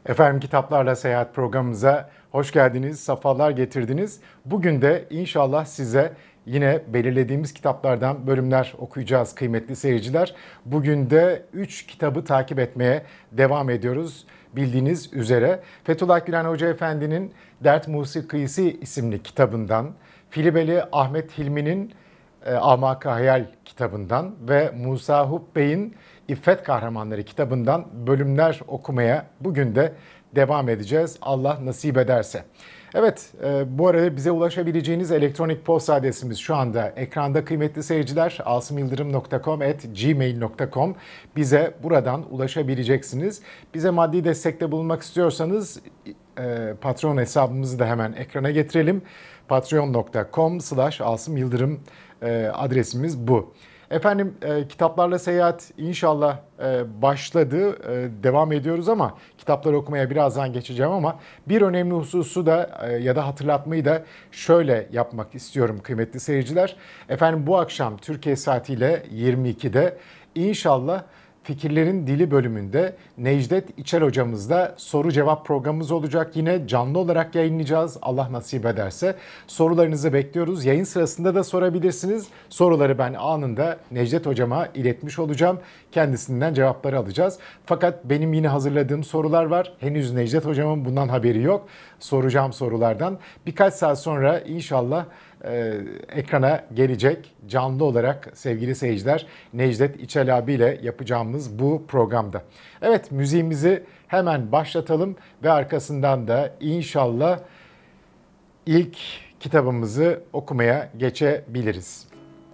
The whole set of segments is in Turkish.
Efendim Kitaplarla Seyahat programımıza hoş geldiniz, sefalar getirdiniz. Bugün de inşallah size yine belirlediğimiz kitaplardan bölümler okuyacağız kıymetli seyirciler. Bugün de 3 kitabı takip etmeye devam ediyoruz bildiğiniz üzere. Fethullah Gülen Hoca Efendi'nin Dert Musikisi isimli kitabından, Filibeli Ahmet Hilmi'nin Amak-ı Hayal kitabından ve Musa Hub Bey'in İffet Kahramanları kitabından bölümler okumaya bugün de devam edeceğiz. Allah nasip ederse. Evet, bu arada bize ulaşabileceğiniz elektronik posta adresimiz şu anda ekranda kıymetli seyirciler. asımyıldırım.com@gmail.com bize buradan ulaşabileceksiniz. Bize maddi destekte bulunmak istiyorsanız Patreon hesabımızı da hemen ekrana getirelim. patreon.com/asımyıldırım adresimiz bu. Efendim kitaplarla seyahat inşallah başladı, devam ediyoruz ama kitapları okumaya birazdan geçeceğim ama bir önemli hususu da ya da hatırlatmayı da şöyle yapmak istiyorum kıymetli seyirciler. Efendim bu akşam Türkiye saatiyle 22'de inşallah Fikirlerin Dili bölümünde Necdet İçel hocamızla soru cevap programımız olacak. Yine canlı olarak yayınlayacağız Allah nasip ederse. Sorularınızı bekliyoruz. Yayın sırasında da sorabilirsiniz. Soruları ben anında Necdet hocama iletmiş olacağım. Kendisinden cevapları alacağız. Fakat benim yine hazırladığım sorular var. Henüz Necdet hocamın bundan haberi yok. Soracağım sorulardan. Birkaç saat sonra inşallah ekrana gelecek canlı olarak sevgili seyirciler Necdet İçel abiyle yapacağımız bu programda. Evet, müziğimizi hemen başlatalım ve arkasından da inşallah ilk kitabımızı okumaya geçebiliriz.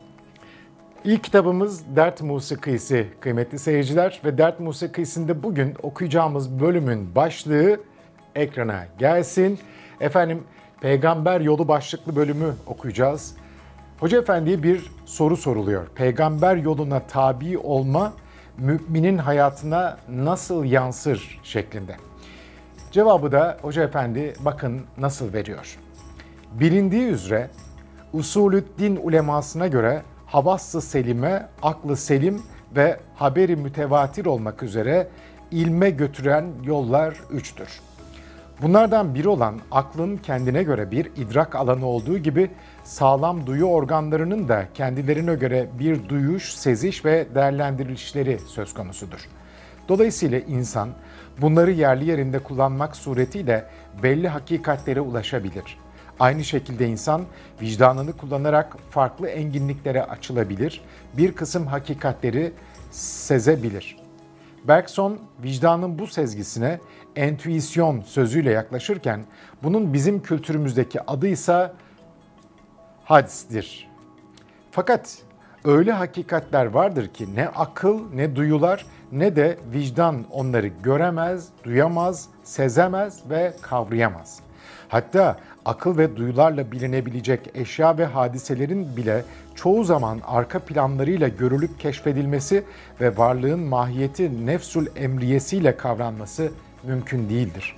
İlk kitabımız Dert Musikisi kıymetli seyirciler ve Dert Musikisi'nde bugün okuyacağımız bölümün başlığı ekrana gelsin. Efendim Peygamber Yolu başlıklı bölümü okuyacağız. Hoca Efendi'ye bir soru soruluyor. Peygamber yoluna tabi olma müminin hayatına nasıl yansır şeklinde. Cevabı da Hoca Efendi bakın nasıl veriyor. Bilindiği üzere usulüddin ulemasına göre havas-ı selime, aklı selim ve haberi mütevatir olmak üzere ilme götüren yollar üçtür. Bunlardan biri olan aklın kendine göre bir idrak alanı olduğu gibi sağlam duyu organlarının da kendilerine göre bir duyuş, seziş ve değerlendirilişleri söz konusudur. Dolayısıyla insan bunları yerli yerinde kullanmak suretiyle belli hakikatlere ulaşabilir. Aynı şekilde insan vicdanını kullanarak farklı enginliklere açılabilir, bir kısım hakikatleri sezebilir. Bergson vicdanın bu sezgisine entüisyon sözüyle yaklaşırken bunun bizim kültürümüzdeki adı ise hadistir. Fakat öyle hakikatler vardır ki ne akıl ne duyular ne de vicdan onları göremez, duyamaz, sezemez ve kavrayamaz. Hatta akıl ve duyularla bilinebilecek eşya ve hadiselerin bile çoğu zaman arka planlarıyla görülüp keşfedilmesi ve varlığın mahiyeti nefsül emriyesiyle kavranması mümkün değildir.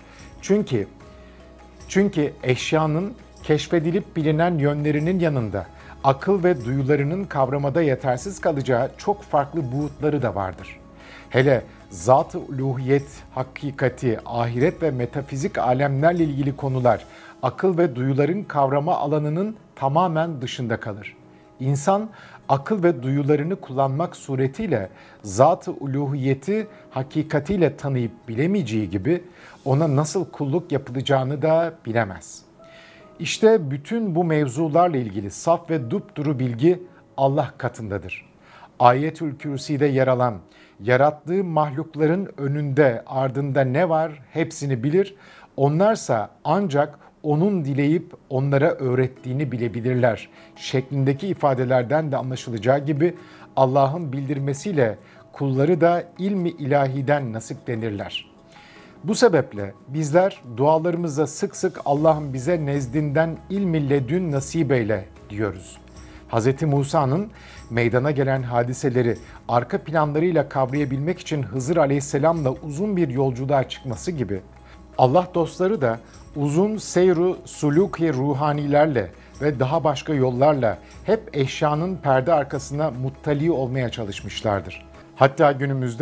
Çünkü eşyanın keşfedilip bilinen yönlerinin yanında akıl ve duyularının kavramada yetersiz kalacağı çok farklı buğutları da vardır. Hele zat-ı uluhiyet, hakikati, ahiret ve metafizik alemlerle ilgili konular akıl ve duyuların kavrama alanının tamamen dışında kalır. İnsan akıl ve duyularını kullanmak suretiyle zat-ı uluhiyeti hakikatiyle tanıyıp bilemeyeceği gibi ona nasıl kulluk yapılacağını da bilemez. İşte bütün bu mevzularla ilgili saf ve dupduru bilgi Allah katındadır. Ayetül Kürsi'de yer alan, yarattığı mahlukların önünde ardında ne var hepsini bilir, onlarsa ancak onun dileyip onlara öğrettiğini bilebilirler şeklindeki ifadelerden de anlaşılacağı gibi Allah'ın bildirmesiyle kulları da ilmi ilahiden nasiplenirler. Bu sebeple bizler dualarımızda sık sık Allah'ın bize nezdinden ilmi ledün nasip eyle diyoruz. Hz. Musa'nın meydana gelen hadiseleri arka planlarıyla kavrayabilmek için Hızır Aleyhisselam'la uzun bir yolculuğa çıkması gibi Allah dostları da uzun seyru suluki ruhanilerle ve daha başka yollarla hep eşyanın perde arkasına muttali olmaya çalışmışlardır. Hatta günümüzde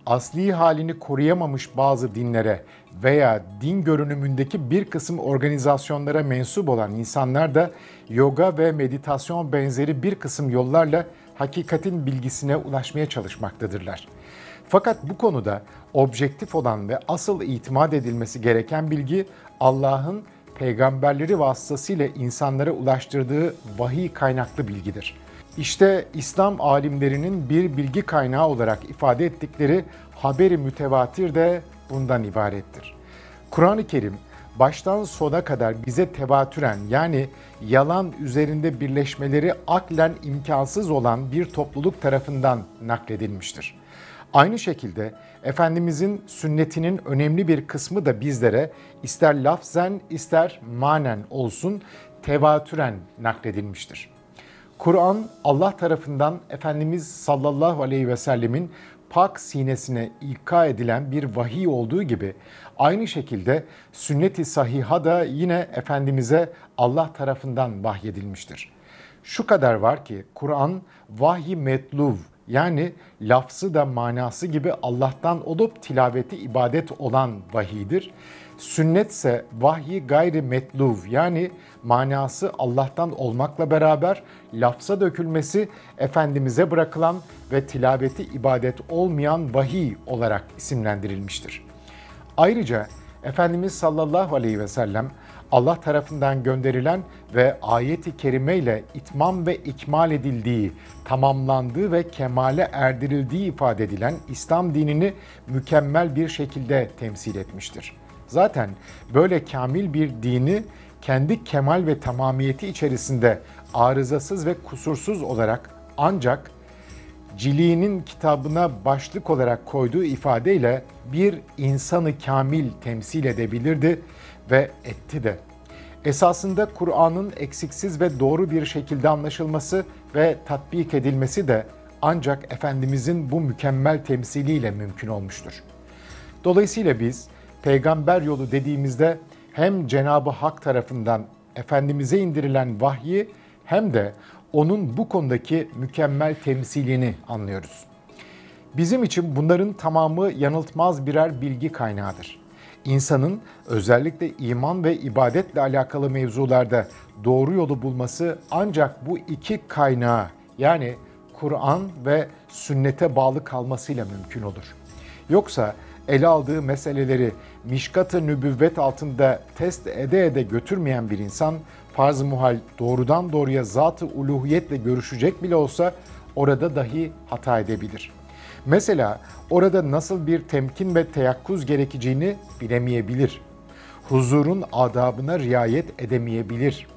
asli halini koruyamamış bazı dinlere veya din görünümündeki bir kısım organizasyonlara mensup olan insanlar da yoga ve meditasyon benzeri bir kısım yollarla hakikatin bilgisine ulaşmaya çalışmaktadırlar. Fakat bu konuda objektif olan ve asıl itimat edilmesi gereken bilgi Allah'ın peygamberleri vasıtasıyla insanlara ulaştırdığı vahiy kaynaklı bilgidir. İşte İslam alimlerinin bir bilgi kaynağı olarak ifade ettikleri haber-i mütevatir de bundan ibarettir. Kur'an-ı Kerim baştan sona kadar bize tevatüren yani yalan üzerinde birleşmeleri aklen imkansız olan bir topluluk tarafından nakledilmiştir. Aynı şekilde Efendimizin sünnetinin önemli bir kısmı da bizlere ister lafzen ister manen olsun tevatüren nakledilmiştir. Kur'an Allah tarafından Efendimiz sallallahu aleyhi ve sellemin pak sinesine ilka edilen bir vahiy olduğu gibi aynı şekilde sünnet-i sahiha da yine Efendimiz'e Allah tarafından vahyedilmiştir. Şu kadar var ki Kur'an vahiy metluv yani lafzı da manası gibi Allah'tan olup tilaveti ibadet olan vahiydir. Sünnetse vahyi gayri metluv yani manası Allah'tan olmakla beraber lafza dökülmesi Efendimiz'e bırakılan ve tilaveti ibadet olmayan vahiy olarak isimlendirilmiştir. Ayrıca Efendimiz sallallahu aleyhi ve sellem Allah tarafından gönderilen ve ayet-i kerime ile itmam ve ikmal edildiği, tamamlandığı ve kemale erdirildiği ifade edilen İslam dinini mükemmel bir şekilde temsil etmiştir. Zaten böyle kamil bir dini kendi kemal ve tamamiyeti içerisinde arızasız ve kusursuz olarak ancak Cili'nin kitabına başlık olarak koyduğu ifadeyle bir insanı kamil temsil edebilirdi ve etti de. Esasında Kur'an'ın eksiksiz ve doğru bir şekilde anlaşılması ve tatbik edilmesi de ancak Efendimizin bu mükemmel temsiliyle mümkün olmuştur. Dolayısıyla biz peygamber yolu dediğimizde hem Cenab-ı Hak tarafından Efendimiz'e indirilen vahyi hem de onun bu konudaki mükemmel temsilini anlıyoruz. Bizim için bunların tamamı yanıltmaz birer bilgi kaynağıdır. İnsanın özellikle iman ve ibadetle alakalı mevzularda doğru yolu bulması ancak bu iki kaynağı yani Kur'an ve sünnete bağlı kalmasıyla mümkün olur. Yoksa ele aldığı meseleleri mişkat-ı nübüvvet altında test ede götürmeyen bir insan farz-ı muhal doğrudan doğruya zat-ı uluhiyetle görüşecek bile olsa orada dahi hata edebilir. Mesela orada nasıl bir temkin ve teyakkuz gerekeceğini bilemeyebilir. Huzurun adabına riayet edemeyebilir.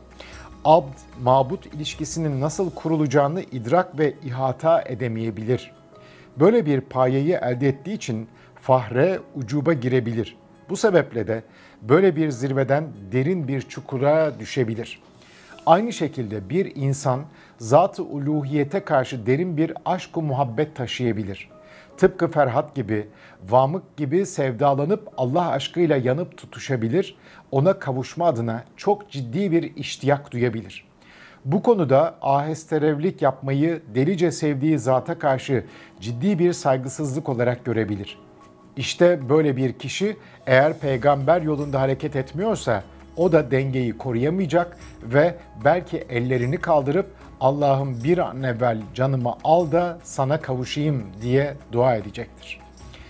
Abd-mabut ilişkisinin nasıl kurulacağını idrak ve ihata edemeyebilir. Böyle bir payeyi elde ettiği için fahre, ucuba girebilir. Bu sebeple de böyle bir zirveden derin bir çukura düşebilir. Aynı şekilde bir insan zat-ı uluhiyete karşı derin bir aşk-ı muhabbet taşıyabilir. Tıpkı Ferhat gibi, Vamık gibi sevdalanıp Allah aşkıyla yanıp tutuşabilir, ona kavuşma adına çok ciddi bir iştiyak duyabilir. Bu konuda ahesterevlik yapmayı delice sevdiği zata karşı ciddi bir saygısızlık olarak görebilir. İşte böyle bir kişi eğer peygamber yolunda hareket etmiyorsa o da dengeyi koruyamayacak ve belki ellerini kaldırıp Allah'ım bir an evvel canımı al da sana kavuşayım diye dua edecektir.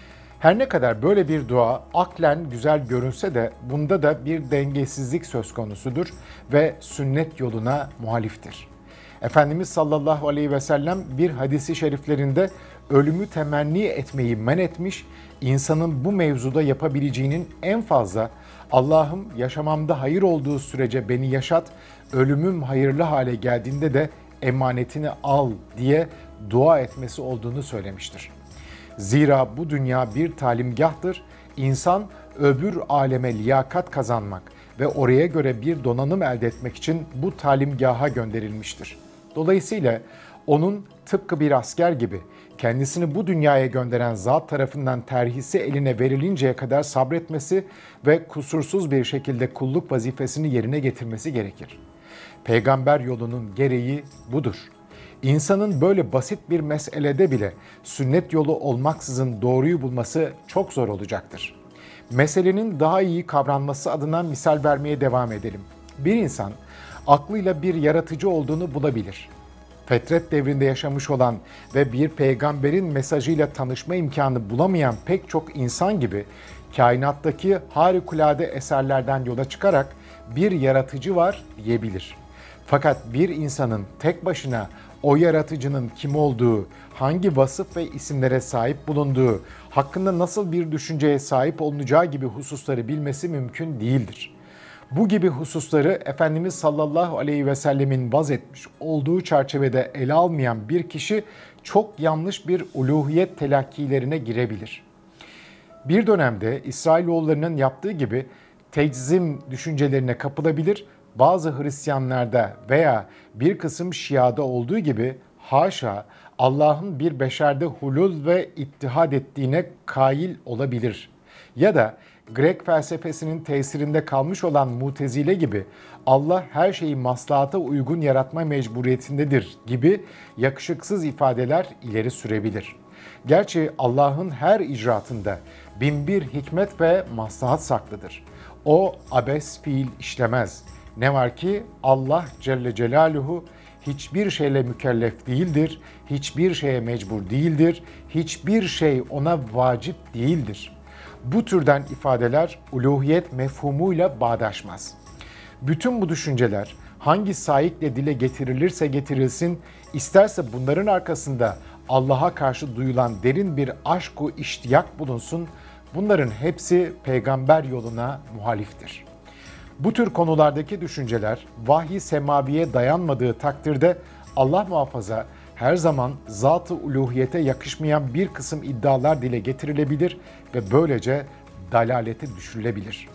Her ne kadar böyle bir dua aklen güzel görünse de bunda da bir dengesizlik söz konusudur ve sünnet yoluna muhaliftir. Efendimiz sallallahu aleyhi ve sellem bir hadisi şeriflerinde ölümü temenni etmeyi men etmiş, insanın bu mevzuda yapabileceğinin en fazla Allah'ım yaşamamda hayır olduğu sürece beni yaşat, ölümüm hayırlı hale geldiğinde de emanetini al diye dua etmesi olduğunu söylemiştir. Zira bu dünya bir talimgahtır. İnsan öbür aleme liyakat kazanmak ve oraya göre bir donanım elde etmek için bu talimgaha gönderilmiştir. Dolayısıyla onun tıpkı bir asker gibi kendisini bu dünyaya gönderen zat tarafından terhisi eline verilinceye kadar sabretmesi ve kusursuz bir şekilde kulluk vazifesini yerine getirmesi gerekir. Peygamber yolunun gereği budur. İnsanın böyle basit bir meselede bile sünnet yolu olmaksızın doğruyu bulması çok zor olacaktır. Meselenin daha iyi kavranması adına misal vermeye devam edelim. Bir insan aklıyla bir yaratıcı olduğunu bulabilir. Fetret devrinde yaşamış olan ve bir peygamberin mesajıyla tanışma imkanı bulamayan pek çok insan gibi kainattaki harikulade eserlerden yola çıkarak bir yaratıcı var diyebilir. Fakat bir insanın tek başına o yaratıcının kim olduğu, hangi vasıf ve isimlere sahip bulunduğu, hakkında nasıl bir düşünceye sahip olunacağı gibi hususları bilmesi mümkün değildir. Bu gibi hususları Efendimiz sallallahu aleyhi ve sellemin vaz etmiş olduğu çerçevede ele almayan bir kişi çok yanlış bir uluhiyet telakkilerine girebilir. Bir dönemde İsrailoğullarının yaptığı gibi teczim düşüncelerine kapılabilir, bazı Hristiyanlarda veya bir kısım Şia'da olduğu gibi haşa Allah'ın bir beşerde hulul ve ittihad ettiğine kail olabilir. Ya da Grek felsefesinin tesirinde kalmış olan Mutezile gibi Allah her şeyi maslahata uygun yaratma mecburiyetindedir gibi yakışıksız ifadeler ileri sürebilir. Gerçi Allah'ın her icraatında binbir hikmet ve maslahat saklıdır. O abes fiil işlemez. Ne var ki Allah Celle Celaluhu hiçbir şeyle mükellef değildir, hiçbir şeye mecbur değildir, hiçbir şey ona vacip değildir. Bu türden ifadeler uluhiyet mefhumuyla bağdaşmaz. Bütün bu düşünceler hangi saikle dile getirilirse getirilsin, isterse bunların arkasında Allah'a karşı duyulan derin bir aşk-ı iştiyak bulunsun, bunların hepsi peygamber yoluna muhaliftir. Bu tür konulardaki düşünceler vahiy semaviye dayanmadığı takdirde Allah muhafaza her zaman zat-ı uluhiyete yakışmayan bir kısım iddialar dile getirilebilir ve böylece dalalete düşürülebilir.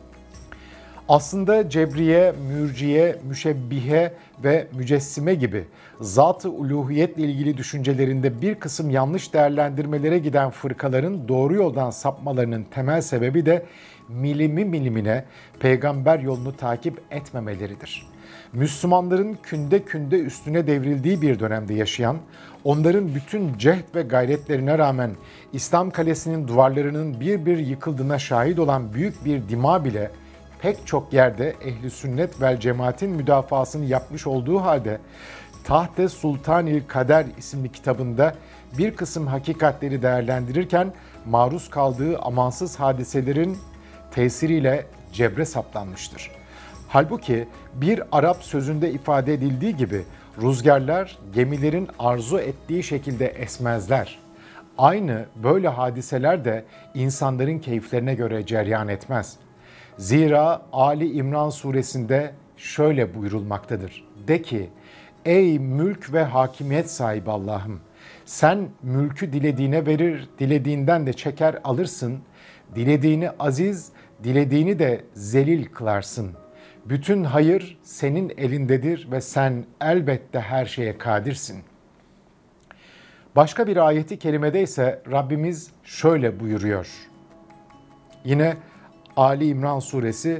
Aslında Cebriye, Mürciye, Müşebbihe ve Mücessime gibi zat-ı uluhiyetle ilgili düşüncelerinde bir kısım yanlış değerlendirmelere giden fırkaların doğru yoldan sapmalarının temel sebebi de milimi milimine peygamber yolunu takip etmemeleridir. Müslümanların künde künde üstüne devrildiği bir dönemde yaşayan, onların bütün cehd ve gayretlerine rağmen İslam kalesinin duvarlarının bir bir yıkıldığına şahit olan büyük bir dima bile pek çok yerde ehli sünnet vel cemaatin müdafasını yapmış olduğu halde Tahte Sultanil Kader isimli kitabında bir kısım hakikatleri değerlendirirken maruz kaldığı amansız hadiselerin tesiriyle cebre saplanmıştır. Halbuki bir Arap sözünde ifade edildiği gibi rüzgarlar gemilerin arzu ettiği şekilde esmezler. Aynı böyle hadiseler de insanların keyiflerine göre cereyan etmez. Zira Ali İmran suresinde şöyle buyurulmaktadır. De ki, ey mülk ve hakimiyet sahibi Allah'ım, sen mülkü dilediğine verir, dilediğinden de çeker alırsın, dilediğini aziz, dilediğini de zelil kılarsın. Bütün hayır senin elindedir ve sen elbette her şeye kadirsin. Başka bir ayeti kerimede ise Rabbimiz şöyle buyuruyor. Yine Ali İmran suresi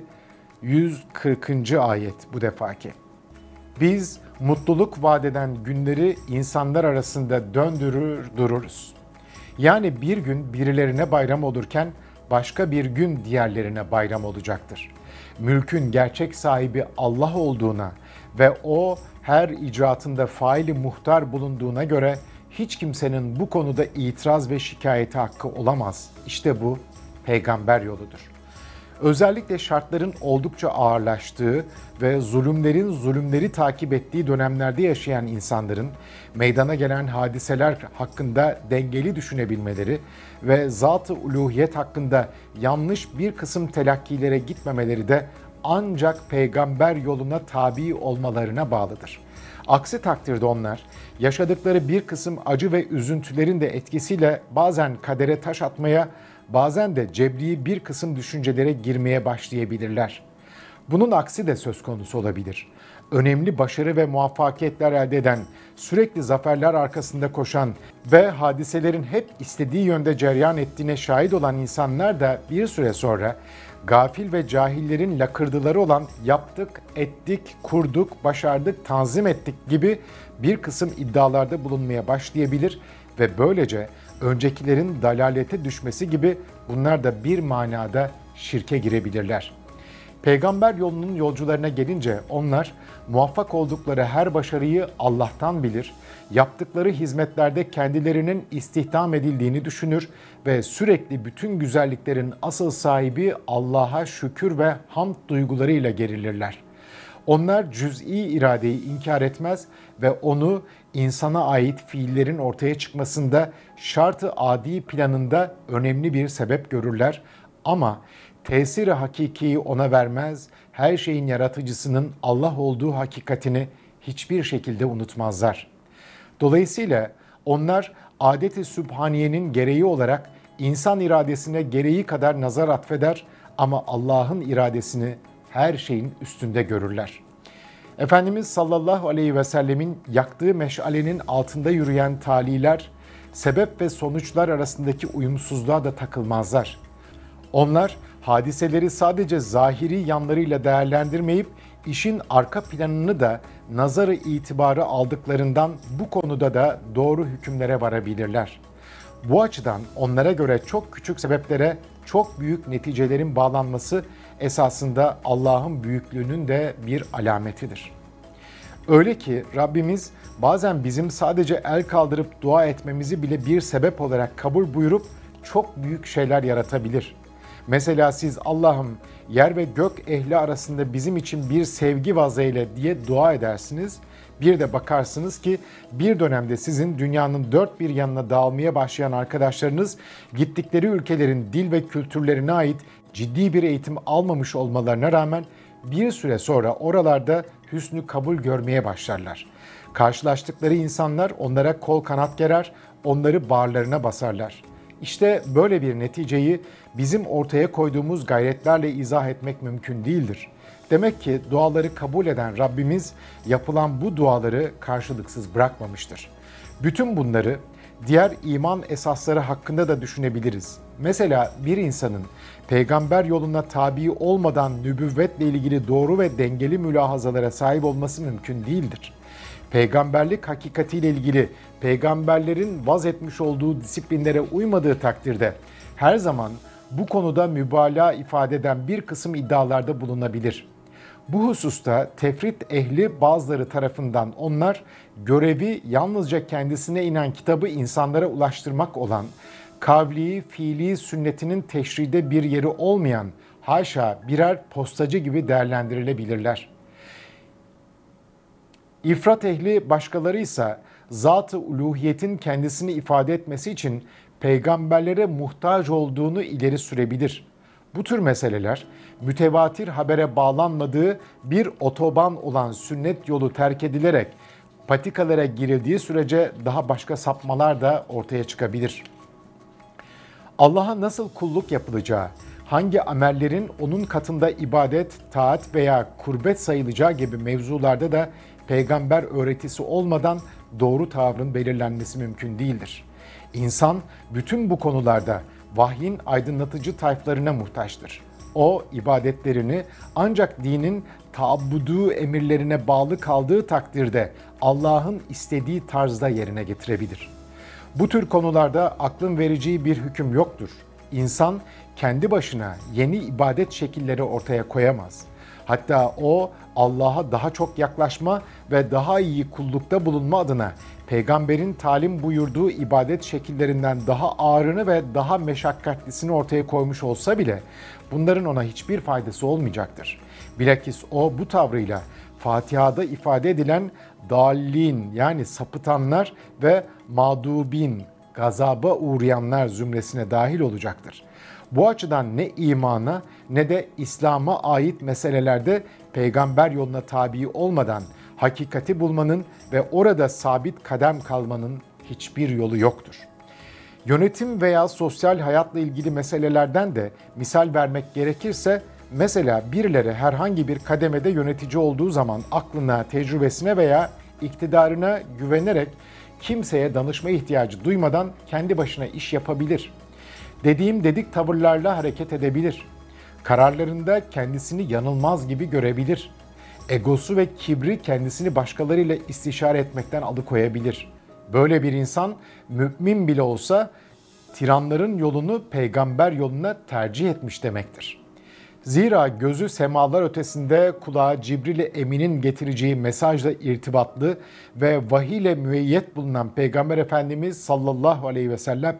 140. ayet bu defaki. Biz mutluluk vaat eden günleri insanlar arasında döndürür dururuz. Yani bir gün birilerine bayram olurken başka bir gün diğerlerine bayram olacaktır. Mülkün gerçek sahibi Allah olduğuna ve o her icraatında faili muhtar bulunduğuna göre hiç kimsenin bu konuda itiraz ve şikayeti hakkı olamaz. İşte bu peygamber yoludur. Özellikle şartların oldukça ağırlaştığı ve zulümlerin zulümleri takip ettiği dönemlerde yaşayan insanların meydana gelen hadiseler hakkında dengeli düşünebilmeleri ve zat-ı uluhiyet hakkında yanlış bir kısım telakkilere gitmemeleri de ancak peygamber yoluna tabi olmalarına bağlıdır. Aksi takdirde onlar yaşadıkları bir kısım acı ve üzüntülerin de etkisiyle bazen kadere taş atmaya, bazen de cebri bir kısım düşüncelere girmeye başlayabilirler. Bunun aksi de söz konusu olabilir. önemli başarı ve muvaffakiyetler elde eden, sürekli zaferler arkasında koşan ve hadiselerin hep istediği yönde cereyan ettiğine şahit olan insanlar da bir süre sonra gafil ve cahillerin lakırdıları olan yaptık, ettik, kurduk, başardık, tanzim ettik gibi bir kısım iddialarda bulunmaya başlayabilir ve böylece öncekilerin dalalete düşmesi gibi bunlar da bir manada şirke girebilirler. Peygamber yolunun yolcularına gelince onlar muvaffak oldukları her başarıyı Allah'tan bilir, yaptıkları hizmetlerde kendilerinin istihdam edildiğini düşünür ve sürekli bütün güzelliklerin asıl sahibi Allah'a şükür ve hamd duygularıyla gerilirler. Onlar cüz'i iradeyi inkar etmez ve onu insana ait fiillerin ortaya çıkmasında şart-ı adi planında önemli bir sebep görürler ama tesiri hakikiyi ona vermez, her şeyin yaratıcısının Allah olduğu hakikatini hiçbir şekilde unutmazlar. Dolayısıyla onlar adet-i sübhaniyenin gereği olarak insan iradesine gereği kadar nazar atfeder ama Allah'ın iradesini her şeyin üstünde görürler. Efendimiz sallallahu aleyhi ve sellemin yaktığı meşalenin altında yürüyen taliler, sebep ve sonuçlar arasındaki uyumsuzluğa da takılmazlar. Onlar hadiseleri sadece zahiri yanlarıyla değerlendirmeyip işin arka planını da nazarı itibarı aldıklarından bu konuda da doğru hükümlere varabilirler. Bu açıdan onlara göre çok küçük sebeplere çok büyük neticelerin bağlanması esasında Allah'ın büyüklüğünün de bir alametidir. Öyle ki Rabbimiz bazen bizim sadece el kaldırıp dua etmemizi bile bir sebep olarak kabul buyurup çok büyük şeyler yaratabilir. Mesela siz Allah'ım yer ve gök ehli arasında bizim için bir sevgi vazeyle diye dua edersiniz. Bir de bakarsınız ki bir dönemde sizin dünyanın dört bir yanına dağılmaya başlayan arkadaşlarınız gittikleri ülkelerin dil ve kültürlerine ait ciddi bir eğitim almamış olmalarına rağmen bir süre sonra oralarda hüsnü kabul görmeye başlarlar. Karşılaştıkları insanlar onlara kol kanat gerer, onları bağırlarına basarlar. İşte böyle bir neticeyi bizim ortaya koyduğumuz gayretlerle izah etmek mümkün değildir. Demek ki duaları kabul eden Rabbimiz yapılan bu duaları karşılıksız bırakmamıştır. Bütün bunları diğer iman esasları hakkında da düşünebiliriz. Mesela bir insanın peygamber yoluna tabi olmadan nübüvvetle ilgili doğru ve dengeli mülahazalara sahip olması mümkün değildir. Peygamberlik hakikatiyle ilgili peygamberlerin vaz etmiş olduğu disiplinlere uymadığı takdirde her zaman bu konuda mübalağa ifade eden bir kısım iddialarda bulunabilir. Bu hususta tefrit ehli bazıları tarafından onlar görevi yalnızca kendisine inen kitabı insanlara ulaştırmak olan, kavli, fiili sünnetinin teşride bir yeri olmayan, haşa birer postacı gibi değerlendirilebilirler. İfrat ehli başkaları ise zat-ı uluhiyetin kendisini ifade etmesi için peygamberlere muhtaç olduğunu ileri sürebilir. Bu tür meseleler mütevatir habere bağlanmadığı bir otoban olan sünnet yolu terk edilerek patikalara girildiği sürece daha başka sapmalar da ortaya çıkabilir. Allah'a nasıl kulluk yapılacağı, hangi amellerin onun katında ibadet, taat veya kurbet sayılacağı gibi mevzularda da peygamber öğretisi olmadan doğru tavrın belirlenmesi mümkün değildir. İnsan bütün bu konularda vahyin aydınlatıcı tayflarına muhtaçtır. O ibadetlerini ancak dinin taabbudu emirlerine bağlı kaldığı takdirde Allah'ın istediği tarzda yerine getirebilir. Bu tür konularda aklın vereceği bir hüküm yoktur. İnsan kendi başına yeni ibadet şekilleri ortaya koyamaz. Hatta o Allah'a daha çok yaklaşma ve daha iyi kullukta bulunma adına peygamberin talim buyurduğu ibadet şekillerinden daha ağırını ve daha meşakkatlisini ortaya koymuş olsa bile bunların ona hiçbir faydası olmayacaktır. Bilakis o bu tavrıyla Fatiha'da ifade edilen dallin yani sapıtanlar ve mağdubin, gazaba uğrayanlar zümresine dahil olacaktır. Bu açıdan ne imana ne de İslam'a ait meselelerde peygamber yoluna tabi olmadan hakikati bulmanın ve orada sabit kadem kalmanın hiçbir yolu yoktur. Yönetim veya sosyal hayatla ilgili meselelerden de misal vermek gerekirse Mesela birileri herhangi bir kademede yönetici olduğu zaman aklına, tecrübesine veya iktidarına güvenerek kimseye danışma ihtiyacı duymadan kendi başına iş yapabilir. Dediğim dedik tavırlarla hareket edebilir. Kararlarında kendisini yanılmaz gibi görebilir. Egosu ve kibri kendisini başkalarıyla istişare etmekten alıkoyabilir. Böyle bir insan mümin bile olsa tiranların yolunu peygamber yoluna tercih etmiş demektir. Zira gözü semalar ötesinde, kulağı Cibril-i Emin'in getireceği mesajla irtibatlı ve vahiy ile müeyyet bulunan Peygamber Efendimiz sallallahu aleyhi ve sellem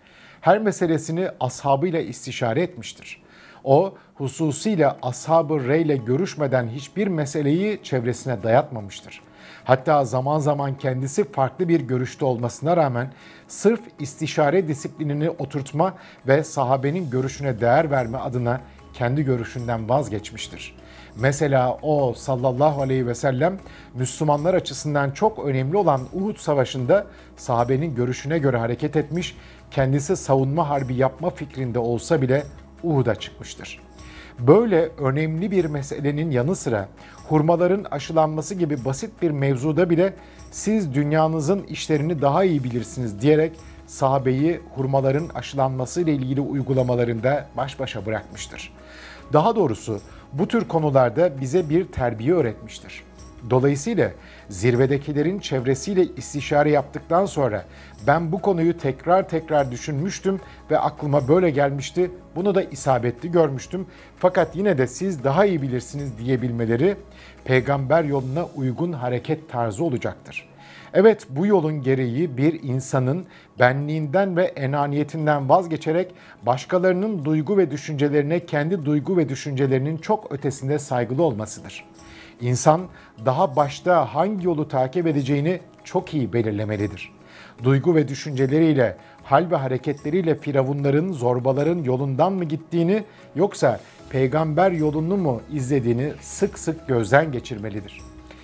her meselesini ashabıyla istişare etmiştir. O hususiyle ashab-ı rey ile görüşmeden hiçbir meseleyi çevresine dayatmamıştır. Hatta zaman zaman kendisi farklı bir görüşte olmasına rağmen sırf istişare disiplinini oturtma ve sahabenin görüşüne değer verme adına kendi görüşünden vazgeçmiştir. Mesela o sallallahu aleyhi ve sellem Müslümanlar açısından çok önemli olan Uhud Savaşı'nda sahabenin görüşüne göre hareket etmiş, kendisi savunma harbi yapma fikrinde olsa bile Uhud'a çıkmıştır. Böyle önemli bir meselenin yanı sıra hurmaların aşılanması gibi basit bir mevzuda bile siz dünyanızın işlerini daha iyi bilirsiniz diyerek sahabeyi hurmaların aşılanması ile ilgili uygulamalarında baş başa bırakmıştır. Daha doğrusu bu tür konularda bize bir terbiye öğretmiştir. Dolayısıyla zirvedekilerin çevresiyle istişare yaptıktan sonra ben bu konuyu tekrar düşünmüştüm ve aklıma böyle gelmişti, bunu da isabetli görmüştüm. Fakat yine de siz daha iyi bilirsiniz diyebilmeleri peygamber yoluna uygun hareket tarzı olacaktır. Evet, bu yolun gereği bir insanın benliğinden ve enaniyetinden vazgeçerek başkalarının duygu ve düşüncelerine kendi duygu ve düşüncelerinin çok ötesinde saygılı olmasıdır. İnsan daha başta hangi yolu takip edeceğini çok iyi belirlemelidir. Duygu ve düşünceleriyle, hal ve hareketleriyle firavunların, zorbaların yolundan mı gittiğini yoksa peygamber yolunu mu izlediğini sık sık gözden geçirmelidir.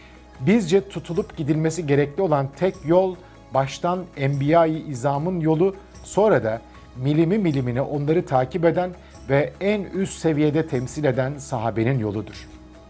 Bizce tutulup gidilmesi gerekli olan tek yol baştan Enbiya-i İzam'ın yolu, sonra da milimi milimine onları takip eden ve en üst seviyede temsil eden sahabenin yoludur.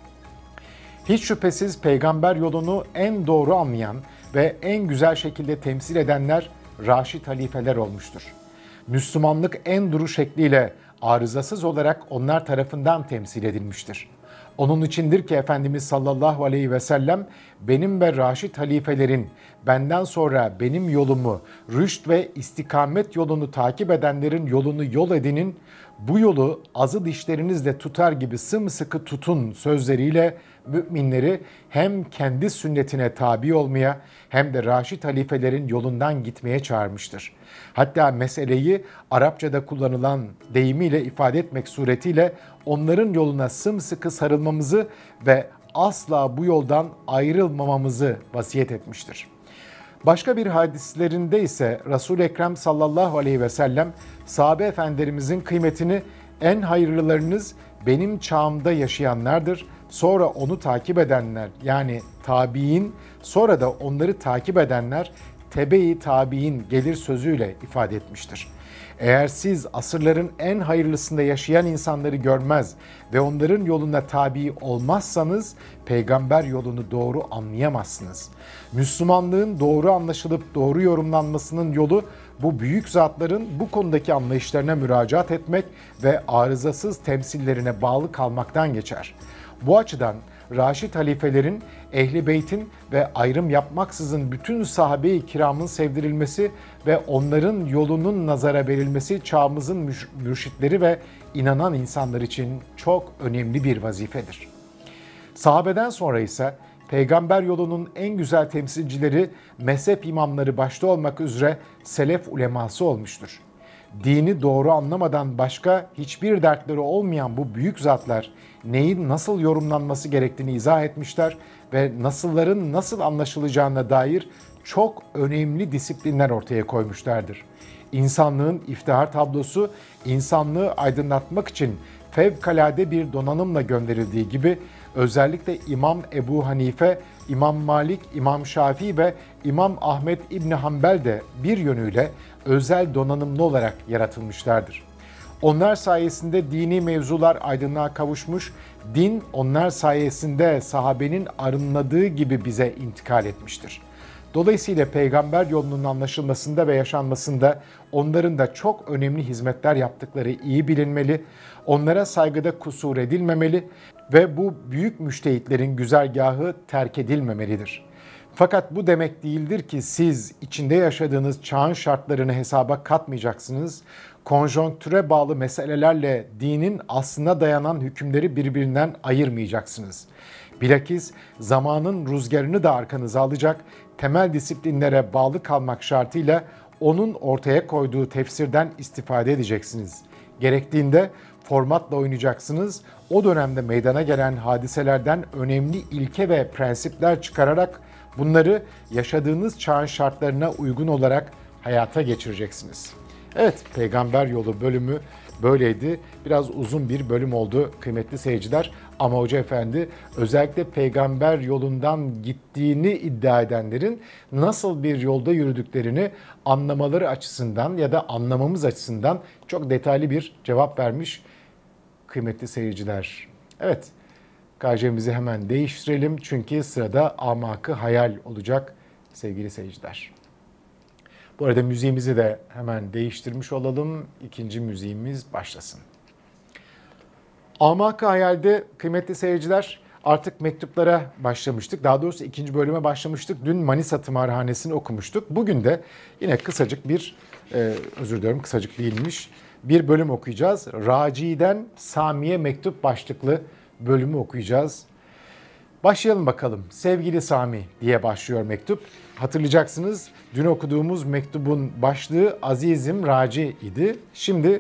Hiç şüphesiz peygamber yolunu en doğru anlayan ve en güzel şekilde temsil edenler Raşid halifeler olmuştur. Müslümanlık en duru şekliyle arızasız olarak onlar tarafından temsil edilmiştir. Onun içindir ki Efendimiz sallallahu aleyhi ve sellem benim ve Raşid halifelerin benden sonra benim yolumu, rüşt ve istikamet yolunu takip edenlerin yolunu yol edinin, bu yolu azı dişlerinizle tutar gibi sımsıkı tutun sözleriyle müminleri hem kendi sünnetine tabi olmaya hem de Raşid halifelerin yolundan gitmeye çağırmıştır. Hatta meseleyi Arapçada kullanılan deyimiyle ifade etmek suretiyle onların yoluna sımsıkı sarılmamızı ve asla bu yoldan ayrılmamamızı vasiyet etmiştir. Başka bir hadislerinde ise Resul-i Ekrem sallallahu aleyhi ve sellem sahabe efendilerimizin kıymetini en hayırlılarınız benim çağımda yaşayanlardır. Sonra onu takip edenler yani tabiin, sonra da onları takip edenler tebe-i tabiin gelir sözüyle ifade etmiştir. Eğer siz asırların en hayırlısında yaşayan insanları görmez ve onların yoluna tabi olmazsanız peygamber yolunu doğru anlayamazsınız. Müslümanlığın doğru anlaşılıp doğru yorumlanmasının yolu bu büyük zatların bu konudaki anlayışlarına müracaat etmek ve arızasız temsillerine bağlı kalmaktan geçer. Bu açıdan Raşid halifelerin, Ehl-i Beyt'in ve ayrım yapmaksızın bütün sahabe-i kiramın sevdirilmesi ve onların yolunun nazara verilmesi çağımızın mürşitleri ve inanan insanlar için çok önemli bir vazifedir. Sahabeden sonra ise peygamber yolunun en güzel temsilcileri mezhep imamları başta olmak üzere selef uleması olmuştur. Dini doğru anlamadan başka hiçbir dertleri olmayan bu büyük zatlar neyin nasıl yorumlanması gerektiğini izah etmişler ve nasılların nasıl anlaşılacağına dair çok önemli disiplinler ortaya koymuşlardır. İnsanlığın iftihar tablosu insanlığı aydınlatmak için fevkalade bir donanımla gönderildiği gibi özellikle İmam Ebu Hanife, İmam Malik, İmam Şafii ve İmam Ahmet İbni Hanbel de bir yönüyle özel donanımlı olarak yaratılmışlardır. Onlar sayesinde dini mevzular aydınlığa kavuşmuş, din onlar sayesinde sahabenin arınladığı gibi bize intikal etmiştir. Dolayısıyla peygamber yolunun anlaşılmasında ve yaşanmasında onların da çok önemli hizmetler yaptıkları iyi bilinmeli, onlara saygıda kusur edilmemeli ve bu büyük müştehitlerin güzergahı terk edilmemelidir. Fakat bu demek değildir ki siz içinde yaşadığınız çağın şartlarını hesaba katmayacaksınız, konjonktüre bağlı meselelerle dinin aslına dayanan hükümleri birbirinden ayırmayacaksınız. Bilakis zamanın rüzgarını da arkanıza alacak, temel disiplinlere bağlı kalmak şartıyla onun ortaya koyduğu tefsirden istifade edeceksiniz. Gerektiğinde formatla oynayacaksınız. O dönemde meydana gelen hadiselerden önemli ilke ve prensipler çıkararak bunları yaşadığınız çağın şartlarına uygun olarak hayata geçireceksiniz. Evet, Peygamber Yolu bölümü böyleydi. Biraz uzun bir bölüm oldu kıymetli seyirciler. Ama Hoca Efendi özellikle peygamber yolundan gittiğini iddia edenlerin nasıl bir yolda yürüdüklerini anlamaları açısından ya da anlamamız açısından çok detaylı bir cevap vermiş kıymetli seyirciler. Evet, KJ'mizi hemen değiştirelim çünkü sırada amakı hayal olacak sevgili seyirciler. Bu arada müziğimizi de hemen değiştirmiş olalım. İkinci müziğimiz başlasın. Amak-ı Hayal'de kıymetli seyirciler artık mektuplara başlamıştık. Daha doğrusu ikinci bölüme başlamıştık. Dün Manisa Tımarhanesi'ni okumuştuk. Bugün de yine kısacık bir, özür diliyorum kısacık değilmiş, bir bölüm okuyacağız. Raci'den Sami'ye mektup başlıklı bölümü okuyacağız. Başlayalım bakalım. Sevgili Sami diye başlıyor mektup. Hatırlayacaksınız dün okuduğumuz mektubun başlığı Azizim Raci idi. Şimdi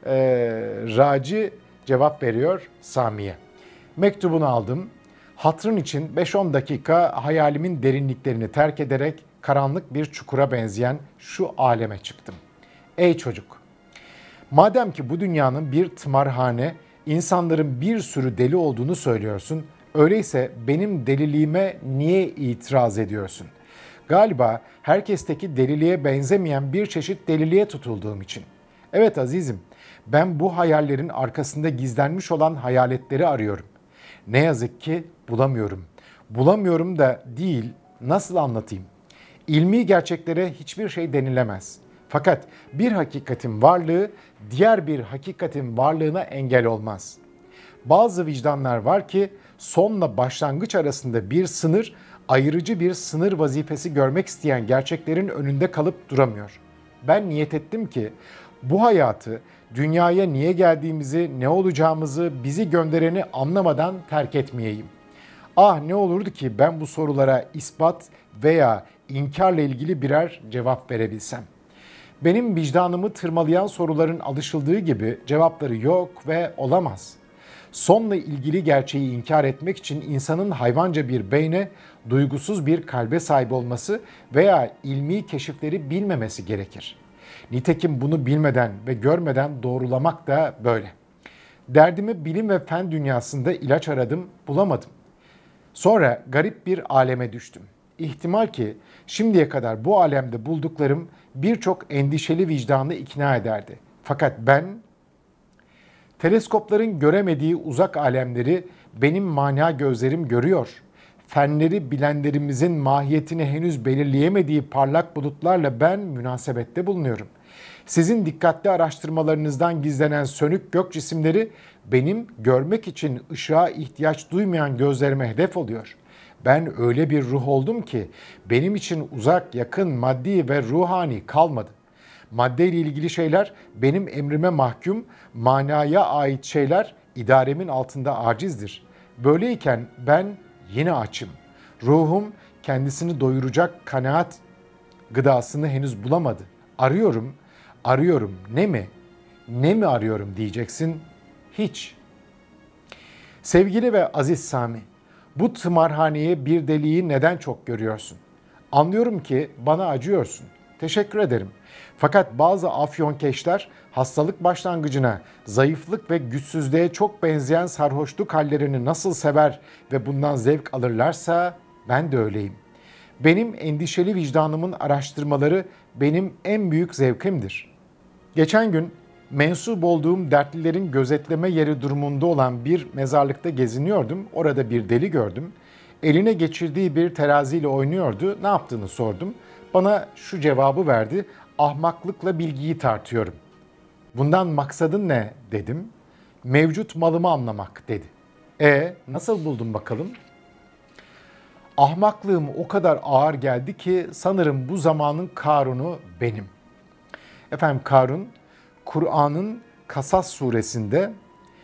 Raci cevap veriyor Sami'ye. Mektubunu aldım. Hatrın için 5-10 dakika hayalimin derinliklerini terk ederek karanlık bir çukura benzeyen şu aleme çıktım. Ey çocuk! Madem ki bu dünyanın bir tımarhane, insanların bir sürü deli olduğunu söylüyorsun, öyleyse benim deliliğime niye itiraz ediyorsun? Galiba herkesteki deliliğe benzemeyen bir çeşit deliliğe tutulduğum için. Evet azizim, ben bu hayallerin arkasında gizlenmiş olan hayaletleri arıyorum. Ne yazık ki bulamıyorum. Bulamıyorum da değil, nasıl anlatayım? İlmi gerçeklere hiçbir şey denilemez. Fakat bir hakikatin varlığı diğer bir hakikatin varlığına engel olmaz. Bazı vicdanlar var ki sonla başlangıç arasında bir sınır, ayırıcı bir sınır vazifesi görmek isteyen gerçeklerin önünde kalıp duramıyor. Ben niyet ettim ki bu hayatı, dünyaya niye geldiğimizi, ne olacağımızı, bizi göndereni anlamadan terk etmeyeyim. Ah ne olurdu ki ben bu sorulara ispat veya inkarla ilgili birer cevap verebilsem. Benim vicdanımı tırmalayan soruların alışıldığı gibi cevapları yok ve olamaz. Sonla ilgili gerçeği inkar etmek için insanın hayvanca bir beyne, duygusuz bir kalbe sahip olması veya ilmi keşifleri bilmemesi gerekir. Nitekim bunu bilmeden ve görmeden doğrulamak da böyle. Derdimi bilim ve fen dünyasında ilaç aradım, bulamadım. Sonra garip bir aleme düştüm. İhtimal ki şimdiye kadar bu alemde bulduklarım birçok endişeli vicdanı ikna ederdi. Fakat ben teleskopların göremediği uzak alemleri benim mana gözlerim görüyor. Fenleri bilenlerimizin mahiyetini henüz belirleyemediği parlak bulutlarla ben münasebette bulunuyorum. Sizin dikkatli araştırmalarınızdan gizlenen sönük gök cisimleri benim görmek için ışığa ihtiyaç duymayan gözlerime hedef oluyor. Ben öyle bir ruh oldum ki benim için uzak, yakın, maddi ve ruhani kalmadı. Maddeyle ilgili şeyler benim emrime mahkum, manaya ait şeyler idaremin altında acizdir. Böyleyken ben yine açım. Ruhum kendisini doyuracak kanaat gıdasını henüz bulamadı. Arıyorum, arıyorum. Ne mi? Ne mi arıyorum diyeceksin? Hiç. Sevgili ve aziz Sami, bu tımarhaneye bir deliği neden çok görüyorsun? Anlıyorum ki bana acıyorsun. Teşekkür ederim. Fakat bazı afyonkeşler hastalık başlangıcına, zayıflık ve güçsüzlüğe çok benzeyen sarhoşluk hallerini nasıl sever ve bundan zevk alırlarsa ben de öyleyim. Benim endişeli vicdanımın araştırmaları benim en büyük zevkimdir. Geçen gün Mensup olduğum dertlilerin gözetleme yeri durumunda olan bir mezarlıkta geziniyordum. Orada bir deli gördüm. Eline geçirdiği bir teraziyle oynuyordu. Ne yaptığını sordum. Bana şu cevabı verdi. Ahmaklıkla bilgiyi tartıyorum. Bundan maksadın ne dedim. Mevcut malımı anlamak dedi. Nasıl buldun bakalım? Ahmaklığım o kadar ağır geldi ki sanırım bu zamanın Karun'u benim. Efendim Karun, Kur'an'ın Kasas suresinde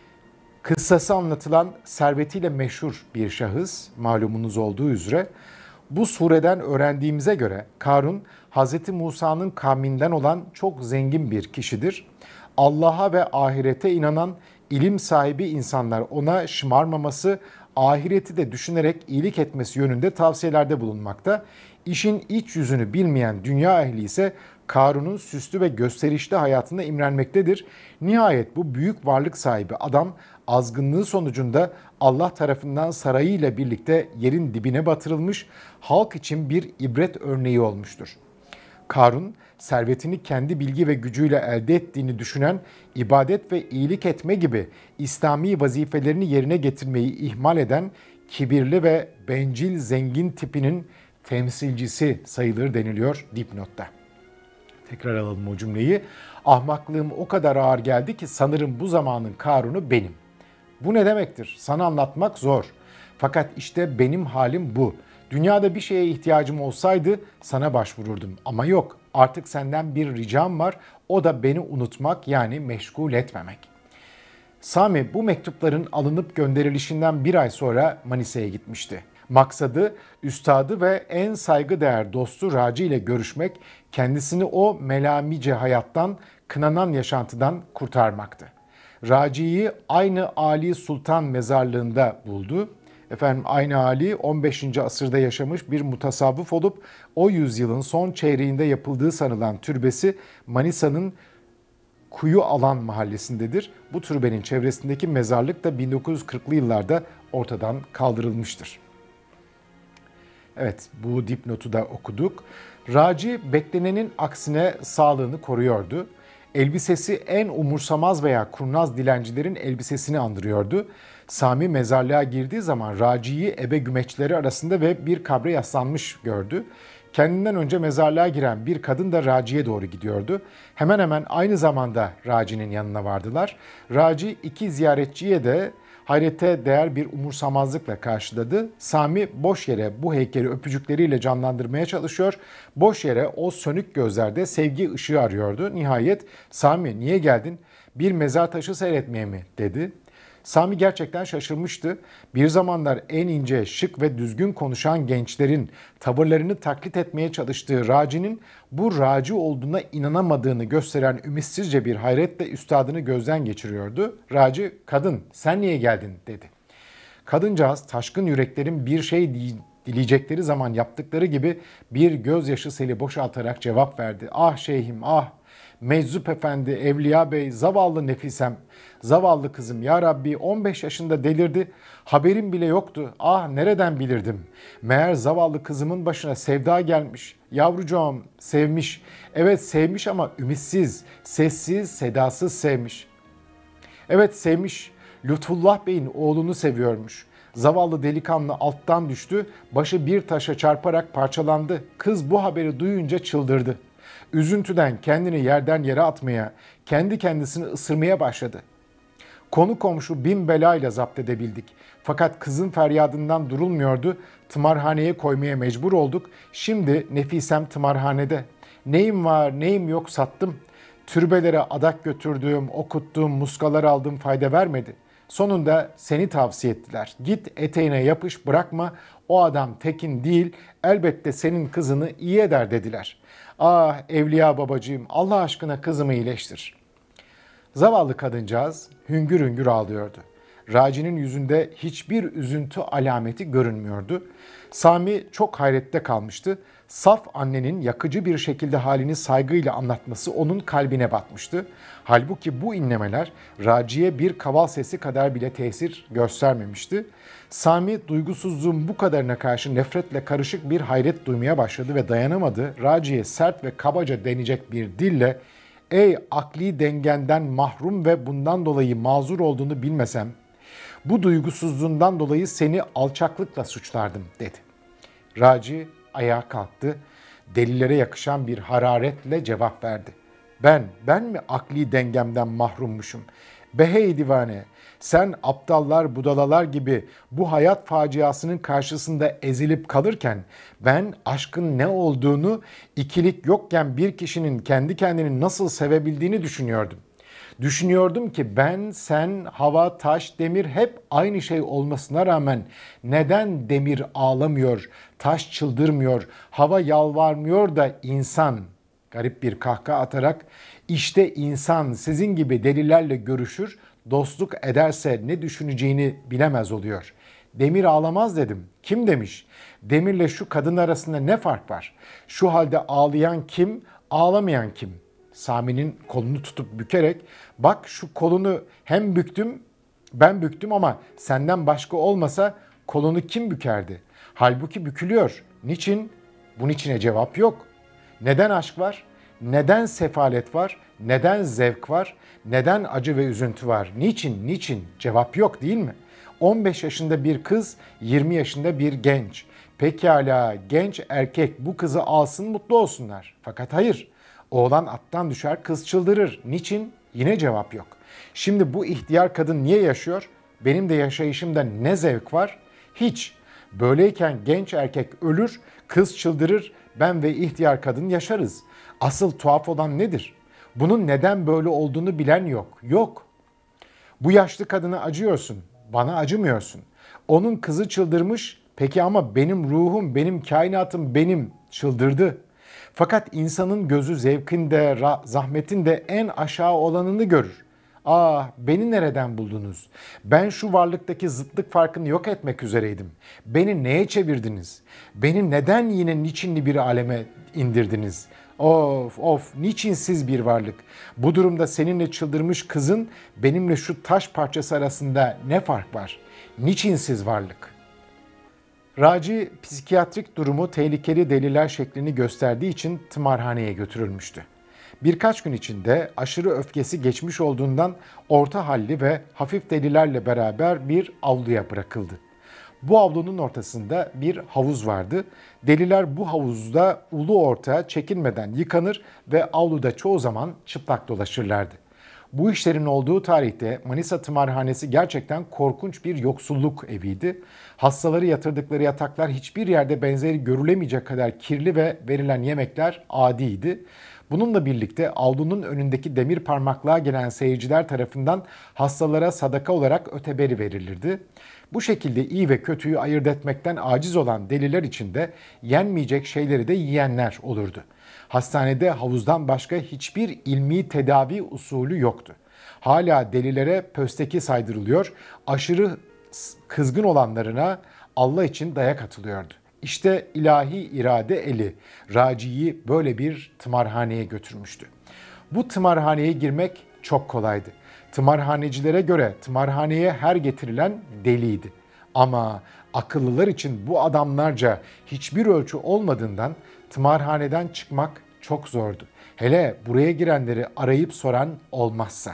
kıssası anlatılan servetiyle meşhur bir şahıs, malumunuz olduğu üzere. Bu sureden öğrendiğimize göre Karun, Hz. Musa'nın kavminden olan çok zengin bir kişidir. Allah'a ve ahirete inanan ilim sahibi insanlar ona şımarmaması, ahireti de düşünerek iyilik etmesi yönünde tavsiyelerde bulunmakta. İşin iç yüzünü bilmeyen dünya ehli ise Karun'un süslü ve gösterişli hayatında imrenmektedir. Nihayet bu büyük varlık sahibi adam azgınlığı sonucunda Allah tarafından sarayıyla birlikte yerin dibine batırılmış, halk için bir ibret örneği olmuştur. Karun, servetini kendi bilgi ve gücüyle elde ettiğini düşünen, ibadet ve iyilik etme gibi İslami vazifelerini yerine getirmeyi ihmal eden, kibirli ve bencil zengin tipinin temsilcisi sayılır deniliyor dipnotta. Tekrar alalım o cümleyi. Ahmaklığım o kadar ağır geldi ki sanırım bu zamanın Karun'u benim. Bu ne demektir? Sana anlatmak zor. Fakat işte benim halim bu. Dünyada bir şeye ihtiyacım olsaydı sana başvururdum. Ama yok. Artık senden bir ricam var. O da beni unutmak, yani meşgul etmemek. Sami bu mektupların alınıp gönderilişinden bir ay sonra Manisa'ya gitmişti. Maksadı üstadı ve en saygıdeğer dostu Raci ile görüşmek, kendisini o melamice hayattan, kınanan yaşantıdan kurtarmaktı. Raci'yi aynı Ali Sultan mezarlığında buldu. Efendim aynı Ali 15. asırda yaşamış bir mutasavvıf olup o yüzyılın son çeyreğinde yapıldığı sanılan türbesi Manisa'nın Kuyu Alan mahallesindedir. Bu türbenin çevresindeki mezarlık da 1940'lı yıllarda ortadan kaldırılmıştır. Evet, bu dipnotu da okuduk. Raci beklenenin aksine sağlığını koruyordu. Elbisesi en umursamaz veya kurnaz dilencilerin elbisesini andırıyordu. Sami mezarlığa girdiği zaman Raci'yi ebe gümeçleri arasında ve bir kabre yaslanmış gördü. Kendinden önce mezarlığa giren bir kadın da Raci'ye doğru gidiyordu. Hemen hemen aynı zamanda Raci'nin yanına vardılar. Raci iki ziyaretçiye de hayrete değer bir umursamazlıkla karşıladı. Sami boş yere bu heykeli öpücükleriyle canlandırmaya çalışıyor. Boş yere o sönük gözlerde sevgi ışığı arıyordu. Nihayet "Sami niye geldin? Bir mezar taşı seyretmeye mi?" dedi. Sami gerçekten şaşırmıştı. Bir zamanlar en ince, şık ve düzgün konuşan gençlerin tavırlarını taklit etmeye çalıştığı Raci'nin bu Raci olduğuna inanamadığını gösteren ümitsizce bir hayretle üstadını gözden geçiriyordu. Raci, "Kadın sen niye geldin?" dedi. Kadıncağız taşkın yüreklerin bir şey dileyecekleri zaman yaptıkları gibi bir gözyaşı seli boşaltarak cevap verdi. "Ah şeyhim ah! Meczup Efendi, Evliya Bey, zavallı Nefisem, zavallı kızım, ya Rabbi 15 yaşında delirdi, haberim bile yoktu, ah nereden bilirdim. Meğer zavallı kızımın başına sevda gelmiş, yavrucuğum sevmiş, evet sevmiş ama ümitsiz, sessiz, sedasız sevmiş. Evet sevmiş, Lütfullah Bey'in oğlunu seviyormuş. Zavallı delikanlı alttan düştü, başı bir taşa çarparak parçalandı, kız bu haberi duyunca çıldırdı. Üzüntüden kendini yerden yere atmaya, kendi kendisini ısırmaya başladı. Konu komşu bin belayla zapt edebildik. Fakat kızın feryadından durulmuyordu. Tımarhaneye koymaya mecbur olduk. Şimdi Nefisem tımarhanede. Neyim var neyim yok sattım. Türbelere adak götürdüğüm, okuttuğum, muskalar aldım, fayda vermedi. Sonunda seni tavsiye ettiler. Git eteğine yapış, bırakma. O adam tekin değil, elbette senin kızını iyi eder dediler. Ah Evliya babacığım, Allah aşkına kızımı iyileştir." Zavallı kadıncağız hüngür hüngür ağlıyordu. Raci'nin yüzünde hiçbir üzüntü alameti görünmüyordu. Sami çok hayrette kalmıştı. Saf annenin yakıcı bir şekilde halini saygıyla anlatması onun kalbine batmıştı. Halbuki bu inlemeler Raci'ye bir kaval sesi kadar bile tesir göstermemişti. Sami duygusuzluğun bu kadarına karşı nefretle karışık bir hayret duymaya başladı ve dayanamadı. Raci'ye sert ve kabaca denecek bir dille Ey akli dengenden mahrum ve bundan dolayı mazur olduğunu bilmesem, bu duygusuzluğundan dolayı seni alçaklıkla suçlardım dedi. Raci ayağa kalktı, delilere yakışan bir hararetle cevap verdi. Ben mi akli dengemden mahrummuşum? Be hey divane, sen aptallar budalalar gibi bu hayat faciasının karşısında ezilip kalırken ben aşkın ne olduğunu, ikilik yokken bir kişinin kendi kendini nasıl sevebildiğini düşünüyordum. Düşünüyordum ki ben, sen, hava, taş, demir hep aynı şey olmasına rağmen neden demir ağlamıyor, taş çıldırmıyor, hava yalvarmıyor da insan, garip bir kahkaha atarak, işte insan sizin gibi delilerle görüşür, dostluk ederse ne düşüneceğini bilemez oluyor. Demir ağlamaz dedim. Kim demiş? Demirle şu kadın arasında ne fark var? Şu halde ağlayan kim, ağlamayan kim? Sami'nin kolunu tutup bükerek, bak şu kolunu hem büktüm, ben büktüm ama senden başka olmasa kolunu kim bükerdi? Halbuki bükülüyor. Niçin? Bunun içine cevap yok. Neden aşk var? Neden sefalet var? Neden zevk var? Neden acı ve üzüntü var? Niçin? Niçin? Cevap yok değil mi? 15 yaşında bir kız, 20 yaşında bir genç. Pekala genç erkek bu kızı alsın mutlu olsunlar. Fakat hayır. Oğlan attan düşer, kız çıldırır. Niçin? Yine cevap yok. Şimdi bu ihtiyar kadın niye yaşıyor? Benim de yaşayışımda ne zevk var? Hiç. Böyleyken genç erkek ölür, kız çıldırır, ben ve ihtiyar kadın yaşarız. Asıl tuhaf olan nedir? Bunun neden böyle olduğunu bilen yok. Yok. Bu yaşlı kadına acıyorsun, bana acımıyorsun. Onun kızı çıldırmış, peki ama benim ruhum, benim kainatım benim çıldırdı. Fakat insanın gözü zevkinde, zahmetinde en aşağı olanını görür. Ah, beni nereden buldunuz? Ben şu varlıktaki zıtlık farkını yok etmek üzereydim. Beni neye çevirdiniz? Beni neden yine niçinli bir aleme indirdiniz? Of of, niçinsiz bir varlık. Bu durumda seninle çıldırmış kızın benimle şu taş parçası arasında ne fark var? Niçinsiz varlık. Raci psikiyatrik durumu tehlikeli deliler şeklini gösterdiği için tımarhaneye götürülmüştü. Birkaç gün içinde aşırı öfkesi geçmiş olduğundan orta halli ve hafif delilerle beraber bir avluya bırakıldı. Bu avlunun ortasında bir havuz vardı. Deliler bu havuzda ulu orta çekinmeden yıkanır ve avluda çoğu zaman çıplak dolaşırlardı. Bu işlerin olduğu tarihte Manisa Tımarhanesi gerçekten korkunç bir yoksulluk eviydi. Hastaları yatırdıkları yataklar hiçbir yerde benzeri görülemeyecek kadar kirli ve verilen yemekler adiydi. Bununla birlikte avlunun önündeki demir parmaklığa gelen seyirciler tarafından hastalara sadaka olarak öteberi verilirdi. Bu şekilde iyi ve kötüyü ayırt etmekten aciz olan deliler içinde yenmeyecek şeyleri de yiyenler olurdu. Hastanede havuzdan başka hiçbir ilmi tedavi usulü yoktu. Hala delilere pösteki saydırılıyor, aşırı kızgın olanlarına Allah için dayak atılıyordu. İşte ilahi irade eli Raci'yi böyle bir tımarhaneye götürmüştü. Bu tımarhaneye girmek çok kolaydı. Tımarhanecilere göre tımarhaneye her getirilen deliydi. Ama akıllılar için bu adamlarca hiçbir ölçü olmadığından tımarhaneden çıkmak çok zordu. Hele buraya girenleri arayıp soran olmazsa.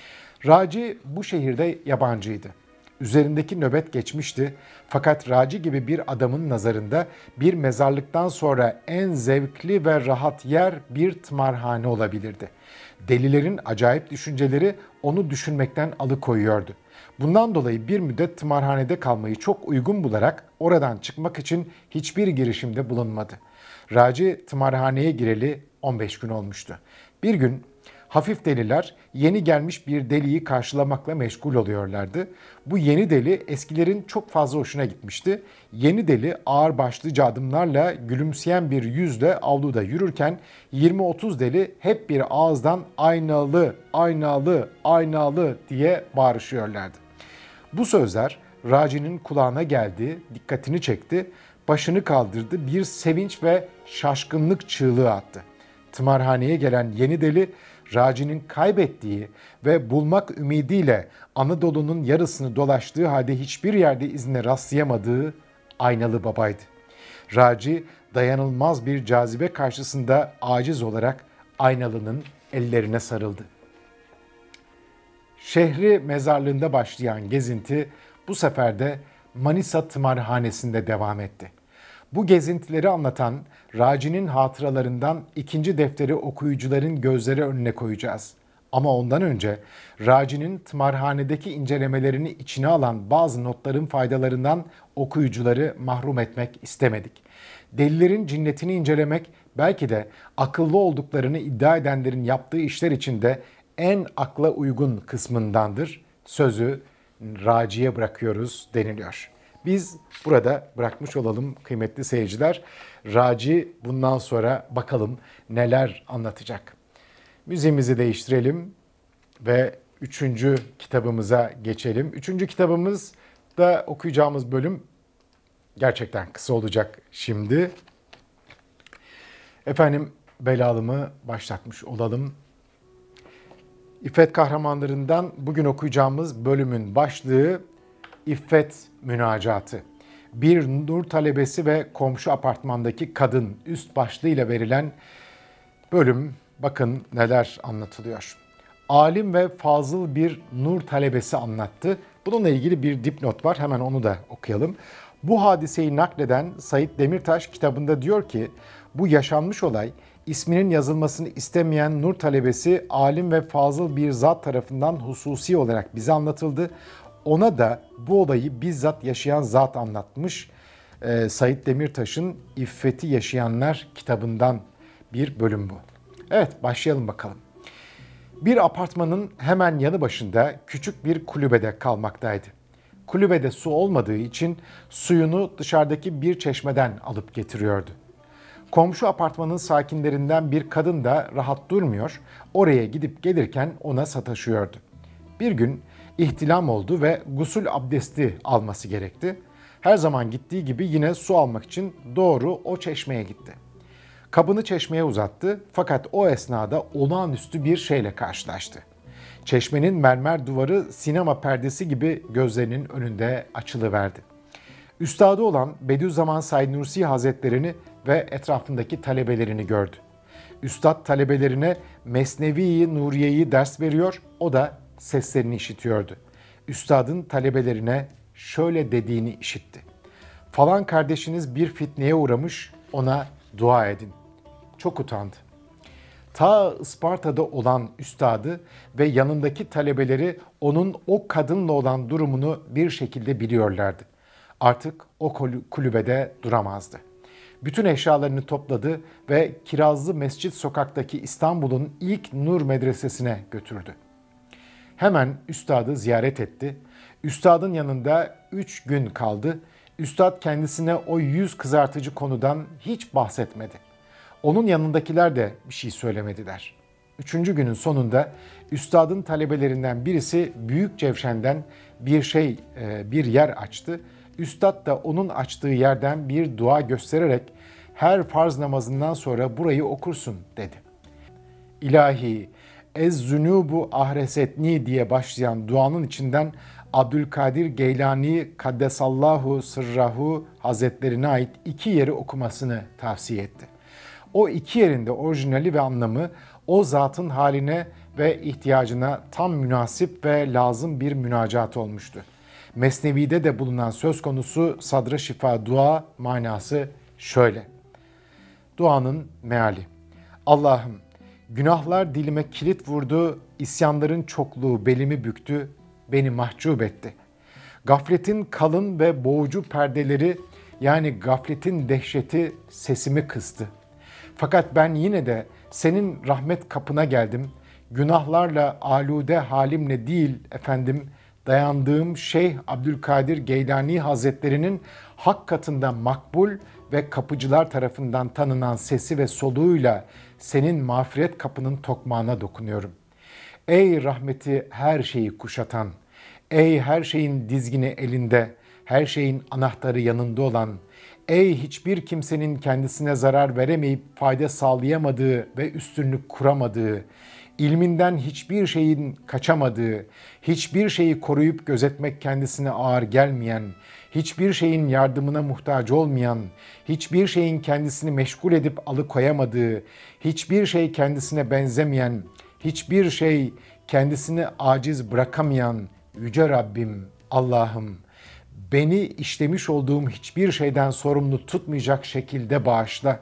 Raci bu şehirde yabancıydı. Üzerindeki nöbet geçmişti fakat Raci gibi bir adamın nazarında bir mezarlıktan sonra en zevkli ve rahat yer bir tımarhane olabilirdi. Delilerin acayip düşünceleri onu düşünmekten alıkoyuyordu. Bundan dolayı bir müddet tımarhanede kalmayı çok uygun bularak oradan çıkmak için hiçbir girişimde bulunmadı. Raci tımarhaneye gireli 15 gün olmuştu. Bir gün hafif deliler yeni gelmiş bir deliyi karşılamakla meşgul oluyorlardı. Bu yeni deli eskilerin çok fazla hoşuna gitmişti. Yeni deli ağırbaşlıca adımlarla gülümseyen bir yüzle avluda yürürken 20-30 deli hep bir ağızdan aynalı, aynalı, aynalı diye bağırışıyorlardı. Bu sözler Raci'nin kulağına geldi, dikkatini çekti, başını kaldırdı, bir sevinç ve şaşkınlık çığlığı attı. Tımarhaneye gelen yeni deli Raci'nin kaybettiği ve bulmak ümidiyle Anadolu'nun yarısını dolaştığı halde hiçbir yerde izine rastlayamadığı aynalı babaydı. Raci dayanılmaz bir cazibe karşısında aciz olarak aynalının ellerine sarıldı. Şehri mezarlığında başlayan gezinti bu sefer de Manisa Tımarhanesi'nde devam etti. Bu gezintileri anlatan Raci'nin hatıralarından ikinci defteri okuyucuların gözleri önüne koyacağız. Ama ondan önce Raci'nin tımarhanedeki incelemelerini içine alan bazı notların faydalarından okuyucuları mahrum etmek istemedik. Delilerin cinnetini incelemek belki de akıllı olduklarını iddia edenlerin yaptığı işler içinde en akla uygun kısmındandır. Sözü Raci'ye bırakıyoruz deniliyor. Biz burada bırakmış olalım kıymetli seyirciler. Raci bundan sonra bakalım neler anlatacak. Müziğimizi değiştirelim ve 3. kitabımıza geçelim. 3. kitabımızda okuyacağımız bölüm gerçekten kısa olacak şimdi. Efendim belalımı başlatmış olalım. İffet kahramanlarından bugün okuyacağımız bölümün başlığı İffet Münacatı. Bir nur talebesi ve komşu apartmandaki kadın üst başlığıyla verilen bölüm, bakın neler anlatılıyor. Alim ve fazıl bir nur talebesi anlattı. Bununla ilgili bir dipnot var, hemen onu da okuyalım. Bu hadiseyi nakleden Sait Demirtaş kitabında diyor ki, bu yaşanmış olay isminin yazılmasını istemeyen nur talebesi alim ve fazıl bir zat tarafından hususi olarak bize anlatıldı. Ona da bu olayı bizzat yaşayan zat anlatmış. Sait Demirtaş'ın İffeti Yaşayanlar kitabından bir bölüm bu. Evet, başlayalım bakalım. Bir apartmanın hemen yanı başında küçük bir kulübede kalmaktaydı. Kulübede su olmadığı için suyunu dışarıdaki bir çeşmeden alıp getiriyordu. Komşu apartmanın sakinlerinden bir kadın da rahat durmuyor, oraya gidip gelirken ona sataşıyordu. Bir gün ihtilam oldu ve gusül abdesti alması gerekti. Her zaman gittiği gibi yine su almak için doğru o çeşmeye gitti. Kabını çeşmeye uzattı fakat o esnada olağanüstü bir şeyle karşılaştı. Çeşmenin mermer duvarı sinema perdesi gibi gözlerinin önünde açılıverdi. Üstadı olan Bediüzzaman Said Nursi Hazretlerini ve etrafındaki talebelerini gördü. Üstad talebelerine Mesnevi-i Nuriye'yi ders veriyor, o da seslerini işitiyordu. Üstadın talebelerine şöyle dediğini işitti. Falan kardeşiniz bir fitneye uğramış, ona dua edin. Çok utandı. Ta Isparta'da olan üstadı ve yanındaki talebeleri onun o kadınla olan durumunu bir şekilde biliyorlardı. Artık o kulübede duramazdı. Bütün eşyalarını topladı ve Kirazlı Mescit sokaktaki İstanbul'un ilk Nur Medresesi'ne götürdü. Hemen üstadı ziyaret etti. Üstadın yanında 3 gün kaldı. Üstad kendisine o yüz kızartıcı konudan hiç bahsetmedi. Onun yanındakiler de bir şey söylemediler. 3. günün sonunda üstadın talebelerinden birisi Büyük Cevşen'den bir yer açtı. Üstad da onun açtığı yerden bir dua göstererek her farz namazından sonra burayı okursun dedi. İlahi, ez-zünubu ahresetni diye başlayan duanın içinden Abdülkadir Geylani Kaddesallahu Sırrahu Hazretlerine ait 2 yeri okumasını tavsiye etti. O 2 yerinde orijinali ve anlamı o zatın haline ve ihtiyacına tam münasip ve lazım bir münacat olmuştu. Mesnevi'de de bulunan söz konusu sadra şifa dua manası şöyle. Duanın meali. Allah'ım, günahlar dilime kilit vurdu, isyanların çokluğu belimi büktü, beni mahcup etti. Gafletin kalın ve boğucu perdeleri, yani gafletin dehşeti sesimi kıstı. Fakat ben yine de senin rahmet kapına geldim. Günahlarla alude halimle değil efendim, dayandığım Şeyh Abdülkadir Geylani Hazretlerinin hak katında makbul ve kapıcılar tarafından tanınan sesi ve soluğuyla senin mağfiret kapının tokmağına dokunuyorum. Ey rahmeti her şeyi kuşatan, ey her şeyin dizgini elinde, her şeyin anahtarı yanında olan, ey hiçbir kimsenin kendisine zarar veremeyip fayda sağlayamadığı ve üstünlük kuramadığı, ilminden hiçbir şeyin kaçamadığı, hiçbir şeyi koruyup gözetmek kendisine ağır gelmeyen, hiçbir şeyin yardımına muhtaç olmayan, hiçbir şeyin kendisini meşgul edip alıkoyamadığı, hiçbir şey kendisine benzemeyen, hiçbir şey kendisini aciz bırakamayan Yüce Rabbim, Allah'ım, beni işlemiş olduğum hiçbir şeyden sorumlu tutmayacak şekilde bağışla.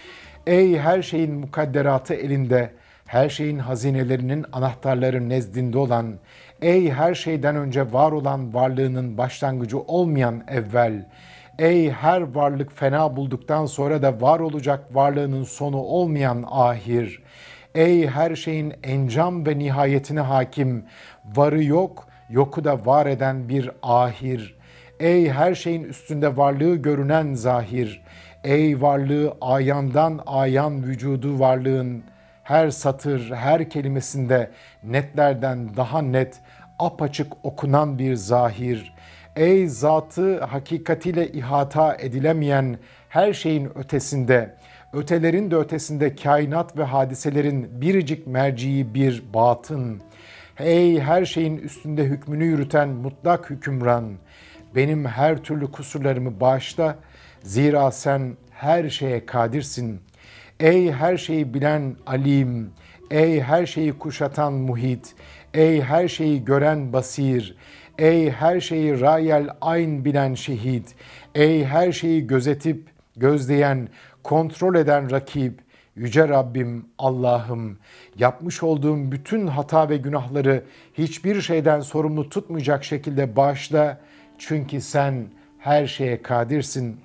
Ey her şeyin mukadderatı elinde, her şeyin hazinelerinin anahtarları nezdinde olan, ey her şeyden önce var olan varlığının başlangıcı olmayan evvel, ey her varlık fena bulduktan sonra da var olacak varlığının sonu olmayan ahir, ey her şeyin encam ve nihayetine hakim, varı yok, yoku da var eden bir ahir, ey her şeyin üstünde varlığı görünen zahir, ey varlığı ayandan ayan vücudu varlığın her satır, her kelimesinde netlerden daha net, apaçık okunan bir zahir. Ey zatı hakikatiyle ihata edilemeyen her şeyin ötesinde, ötelerin de ötesinde kainat ve hadiselerin biricik merciği bir batın. Ey her şeyin üstünde hükmünü yürüten mutlak hükümran, benim her türlü kusurlarımı bağışla, zira sen her şeye kadirsin. Ey her şeyi bilen alim, ey her şeyi kuşatan muhit, ey her şeyi gören basir, ey her şeyi rayel ayn bilen şehit, ey her şeyi gözetip gözleyen, kontrol eden rakip, Yüce Rabbim, Allah'ım, yapmış olduğum bütün hata ve günahları hiçbir şeyden sorumlu tutmayacak şekilde bağışla, çünkü sen her şeye kadirsin.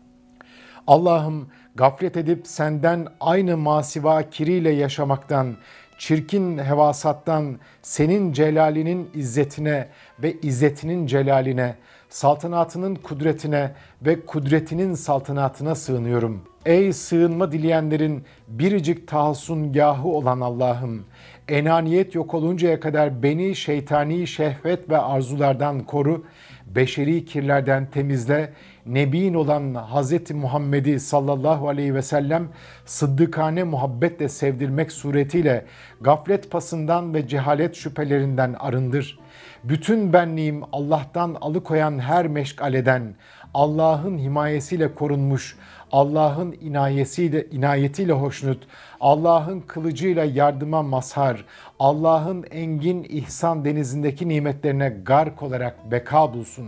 Allah'ım, gaflet edip senden aynı masiva kiriyle yaşamaktan, çirkin hevasattan senin celalinin izzetine ve izzetinin celaline, saltanatının kudretine ve kudretinin saltanatına sığınıyorum. Ey sığınma dileyenlerin biricik tahassungahı olan Allah'ım, enaniyet yok oluncaya kadar beni şeytani şehvet ve arzulardan koru, beşeri kirlerden temizle, Nebin olan Hz. Muhammed'i sallallahu aleyhi ve sellem sıddıkane muhabbetle sevdirmek suretiyle gaflet pasından ve cehalet şüphelerinden arındır. Bütün benliğim Allah'tan alıkoyan her meşgaleden, Allah'ın himayesiyle korunmuş, Allah'ın inayetiyle hoşnut, Allah'ın kılıcıyla yardıma mazhar, Allah'ın engin ihsan denizindeki nimetlerine gark olarak beka bulsun.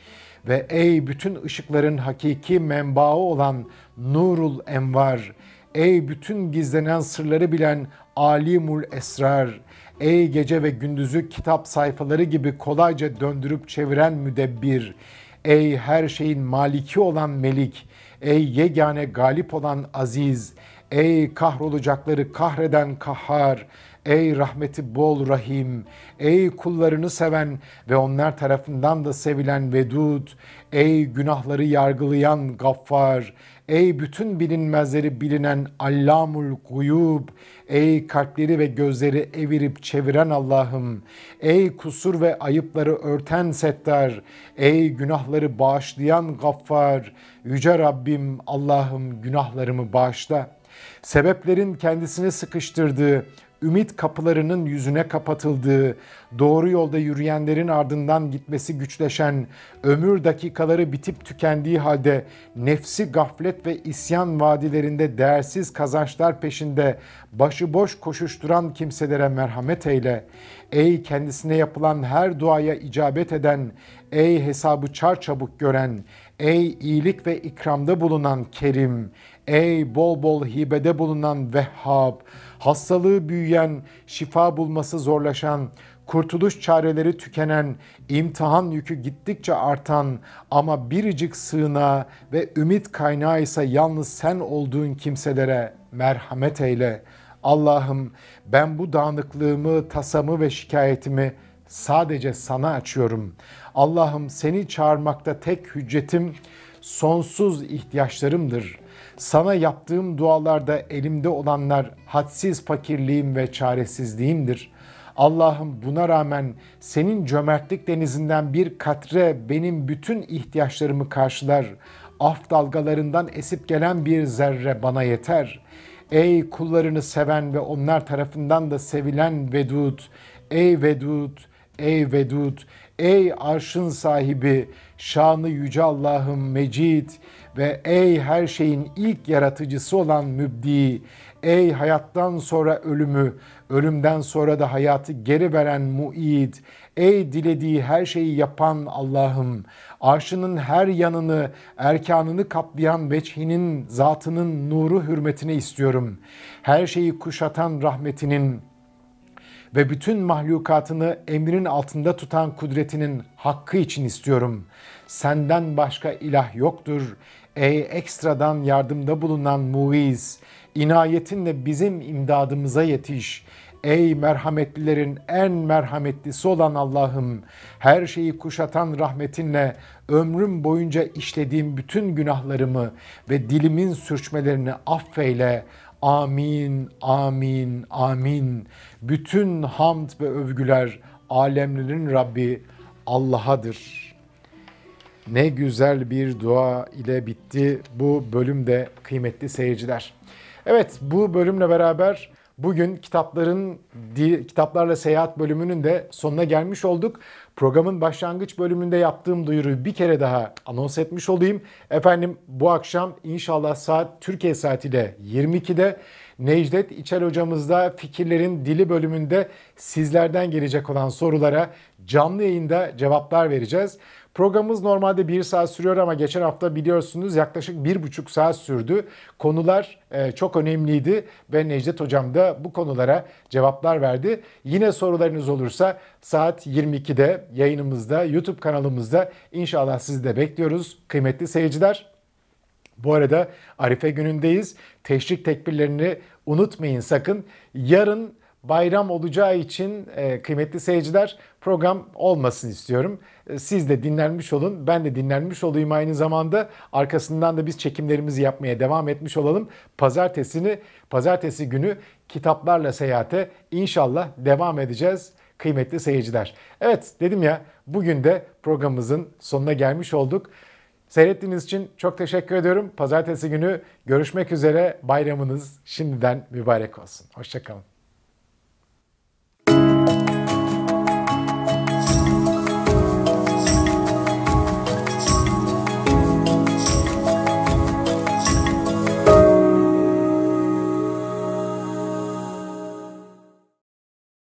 Ve ey bütün ışıkların hakiki menbaı olan Nurul Envar, ey bütün gizlenen sırları bilen Alimul Esrar, ey gece ve gündüzü kitap sayfaları gibi kolayca döndürüp çeviren müdebbir, ey her şeyin maliki olan Melik, ey yegane galip olan Aziz, ey kahrolacakları kahreden Kahhar, ey rahmeti bol Rahim, ey kullarını seven ve onlar tarafından da sevilen Vedud, ey günahları yargılayan Gaffar, ey bütün bilinmezleri bilinen Allamul Guyub, ey kalpleri ve gözleri evirip çeviren Allah'ım, ey kusur ve ayıpları örten Settar, ey günahları bağışlayan Gaffar, Yüce Rabbim, Allah'ım, günahlarımı bağışla. Sebeplerin kendisini sıkıştırdığı, ümit kapılarının yüzüne kapatıldığı, doğru yolda yürüyenlerin ardından gitmesi güçleşen, ömür dakikaları bitip tükendiği halde nefsi gaflet ve isyan vadilerinde değersiz kazançlar peşinde başıboş koşuşturan kimselere merhamet eyle. Ey kendisine yapılan her duaya icabet eden, ey hesabı çarçabuk gören, ey iyilik ve ikramda bulunan Kerim, ey bol bol hibede bulunan Vehhab, hastalığı büyüyen, şifa bulması zorlaşan, kurtuluş çareleri tükenen, imtihan yükü gittikçe artan ama biricik sığınağı ve ümit kaynağı ise yalnız sen olduğun kimselere merhamet eyle. Allah'ım, ben bu dağınıklığımı, tasamı ve şikayetimi sadece sana açıyorum. Allah'ım, seni çağırmakta tek hüccetim sonsuz ihtiyaçlarımdır. Sana yaptığım dualarda elimde olanlar hadsiz fakirliğim ve çaresizliğimdir. Allah'ım, buna rağmen senin cömertlik denizinden bir katre benim bütün ihtiyaçlarımı karşılar. Af dalgalarından esip gelen bir zerre bana yeter. Ey kullarını seven ve onlar tarafından da sevilen Vedud, ey Vedud, ey Vedud, ey arşın sahibi, şanı yüce Allah'ım Mecid ve ey her şeyin ilk yaratıcısı olan Mübdi, Ey hayattan sonra ölümü, ölümden sonra da hayatı geri veren muid, ey dilediği her şeyi yapan Allah'ım, arşının her yanını, erkanını kaplayan veçhinin, zatının nuru hürmetine istiyorum. Her şeyi kuşatan rahmetinin ve bütün mahlukatını emrinin altında tutan kudretinin hakkı için istiyorum. Senden başka ilah yoktur. Ey ekstradan yardımda bulunan muiz, inayetinle bizim imdadımıza yetiş. Ey merhametlilerin en merhametlisi olan Allah'ım, her şeyi kuşatan rahmetinle ömrüm boyunca işlediğim bütün günahlarımı ve dilimin sürçmelerini affeyle. Amin, amin, amin. Bütün hamd ve övgüler alemlerin Rabbi Allah'adır. Ne güzel bir dua ile bitti bu bölümde kıymetli seyirciler. Evet, bu bölümle beraber bugün kitaplarla seyahat bölümünün de sonuna gelmiş olduk. Programın başlangıç bölümünde yaptığım duyuruyu bir kere daha anons etmiş olayım. Efendim, bu akşam inşallah saat Türkiye saatiyle 22'de Necdet İçel hocamızla Fikirlerin Dili bölümünde sizlerden gelecek olan sorulara canlı yayında cevaplar vereceğiz. Programımız normalde 1 saat sürüyor ama geçen hafta biliyorsunuz yaklaşık 1,5 saat sürdü. Konular çok önemliydi ve Necdet hocam da bu konulara cevaplar verdi. Yine sorularınız olursa saat 22'de yayınımızda, YouTube kanalımızda inşallah sizi de bekliyoruz kıymetli seyirciler. Bu arada Arife günündeyiz. Teşrik tekbirlerini unutmayın sakın. Yarın bayram olacağı için kıymetli seyirciler program olmasın istiyorum. Siz de dinlenmiş olun, ben de dinlenmiş olayım aynı zamanda. Arkasından da biz çekimlerimizi yapmaya devam etmiş olalım. Pazartesi günü kitaplarla seyahate inşallah devam edeceğiz kıymetli seyirciler. Evet, dedim ya, bugün de programımızın sonuna gelmiş olduk. Seyrettiğiniz için çok teşekkür ediyorum. Pazartesi günü görüşmek üzere. Bayramınız şimdiden mübarek olsun. Hoşça kalın.